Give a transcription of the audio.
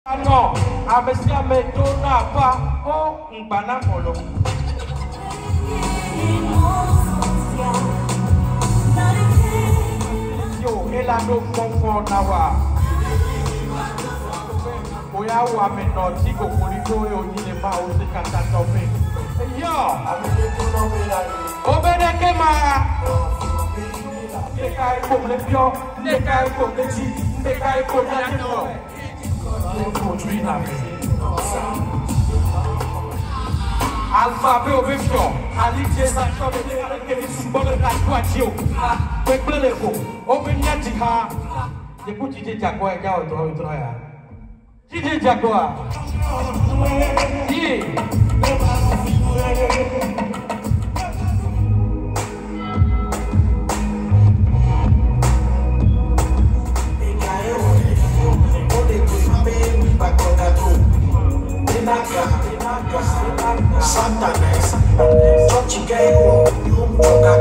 Non, avec ça, mais tu n'as pas un banamolo. Yo, elle a nos confort nawa. Oya wa me no ti ko koliko e oni le ma o se kanta tope. Yo, obede ke ma. Ne kai ko le pio, ne kai ko le ti, ne kai ko la no. Alphabet obefio, alije sa chobe de ke symbole la kwatio. Peple ko, obenya ti ha. Je ku ti jago e ja o ya. Ti jago a. Ti. Satanás, só te quero,